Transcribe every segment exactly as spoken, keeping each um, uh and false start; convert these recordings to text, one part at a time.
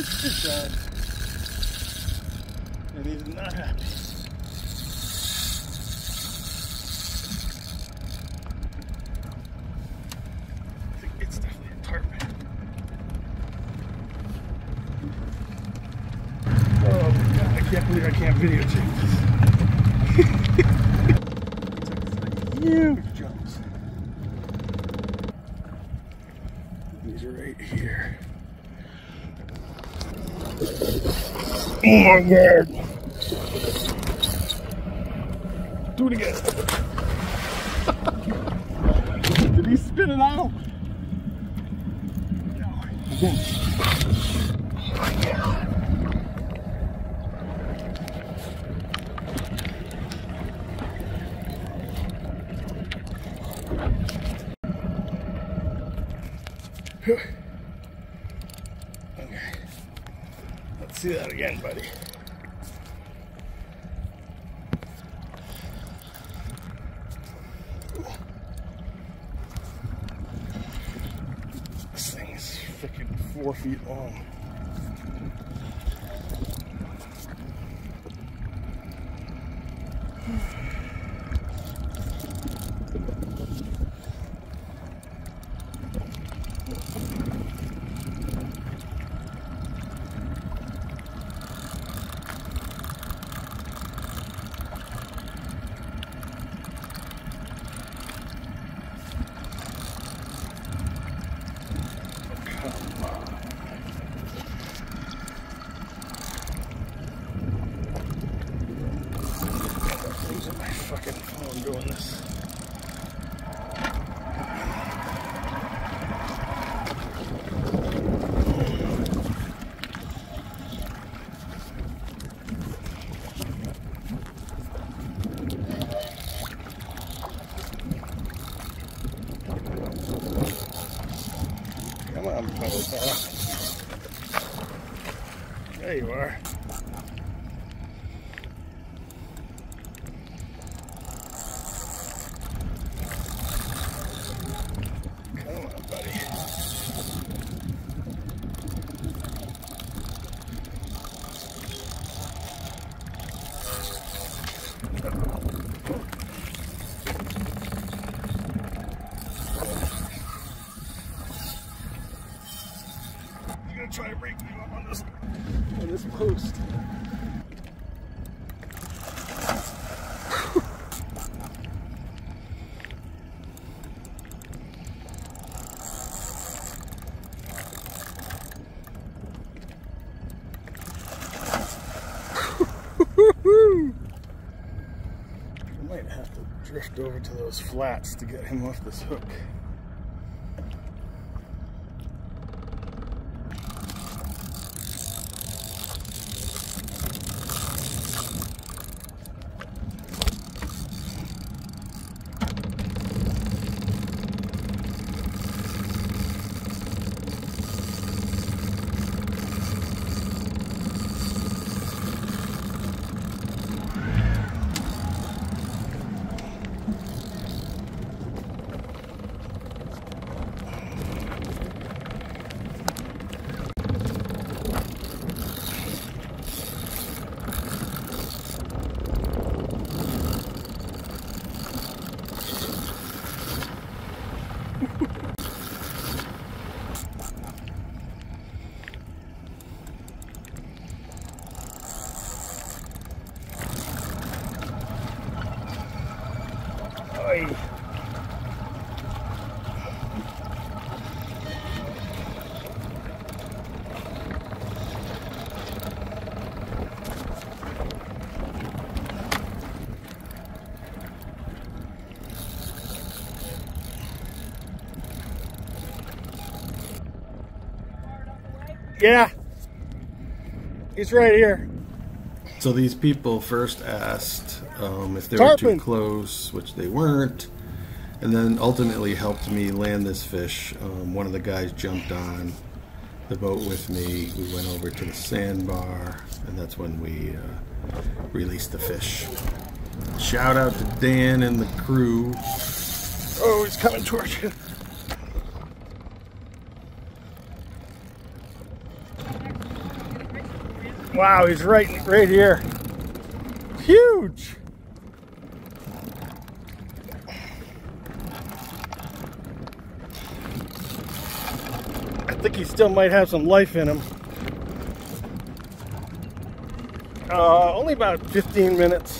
Good job. And he's not happy. I think it's definitely a tarpon. Oh my god, I can't believe I can't videotape this. Took huge jumps. These are right here. Oh my god! Do it again. Did he spin it out? No. Again. Oh my god. Okay. Let's see that again, buddy. This thing is freaking four feet long. Fucking phone doing this. Come on, fella. There you are. Try to break me up on this on this post. I might have to drift over to those flats to get him off this hook. Oy. Yeah, he's right here. So these people first asked um, if they Tarpon. were too close, which they weren't, and then ultimately helped me land this fish. Um, one of the guys jumped on the boat with me. We went over to the sandbar, and that's when we uh, released the fish. Shout out to Dan and the crew. Oh, he's coming towards you. Wow, he's right, right here. Huge. I think he still might have some life in him. Uh, only about fifteen minutes.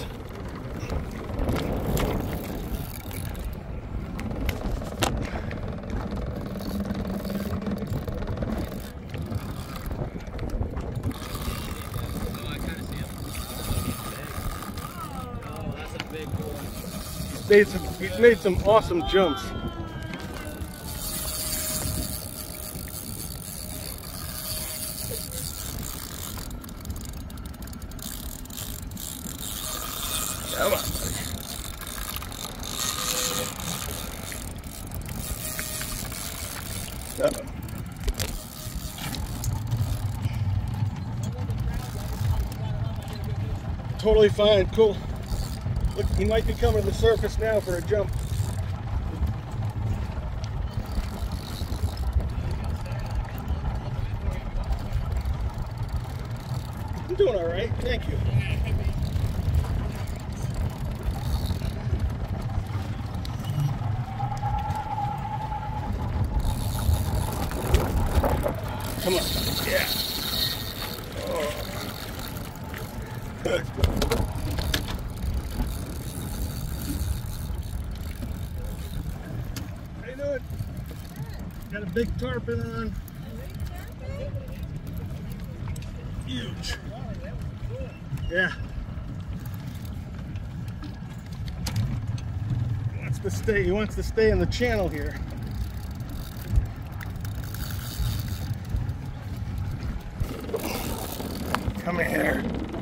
He's made some, he's made some awesome jumps. Come on, buddy. Uh-oh. Totally fine, cool. Look, he might be coming to the surface now for a jump. I'm doing all right, thank you. Come on, yeah. Oh. How you doing? Got a big tarpon on. Huge. Yeah. He wants to stay. He wants to stay in the channel here. Come here.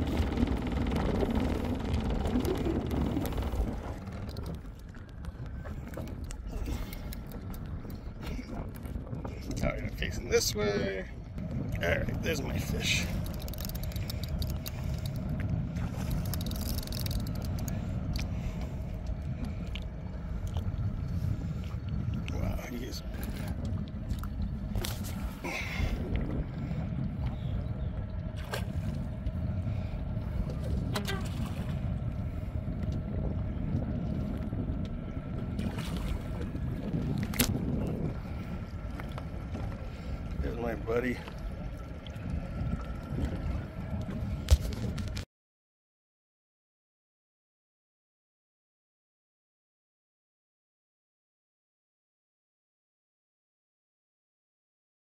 All right, I'm facing this way. All right, there's my fish. Wow, he is. There's my buddy.